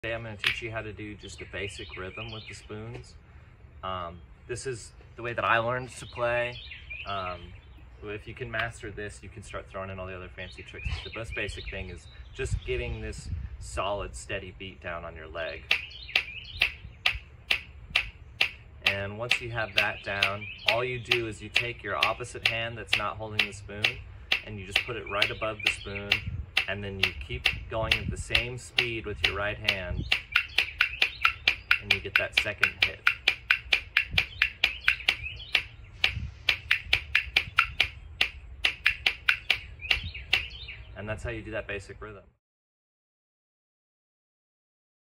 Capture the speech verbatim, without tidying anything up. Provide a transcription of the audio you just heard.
Today I'm going to teach you how to do just a basic rhythm with the spoons. Um, this is the way that I learned to play. Um, if you can master this, you can start throwing in all the other fancy tricks. The most basic thing is just getting this solid, steady beat down on your leg. And once you have that down, all you do is you take your opposite hand that's not holding the spoon and you just put it right above the spoon, and then you keep going at the same speed with your right hand and you get that second hit. And that's how you do that basic rhythm.